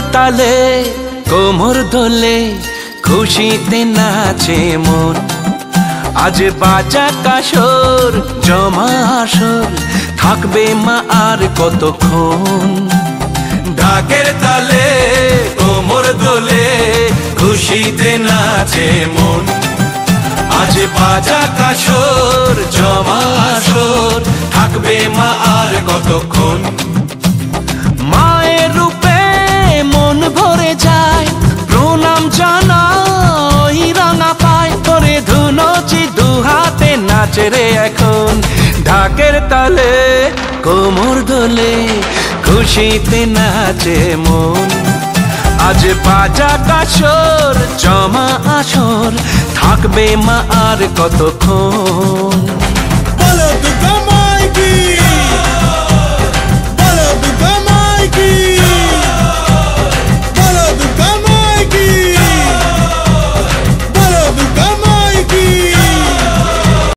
তালে কোমর দোলে খুশিতে নাচে মন। আজ বাজা কাসর জমা আসর থাকবে মা আর কতক্ষণ। ঢাকের তালে কোমর দোলে খুশিতে নাচে মন। আজ বাজা কাসর জমা আসর থাকবে মা আর কতক্ষণ। মায়ের রূপে মন ভরে যায় প্রণাম জানাই রাঙা পায় করে ধুনচি দুহাতে নাচে রে এখন। ঢাকের তালে কোমর দোলে খুশিতে নাচে মন। আজ বাজা কাসর জমা আসর থাকবে মা আর কতক্ষণ।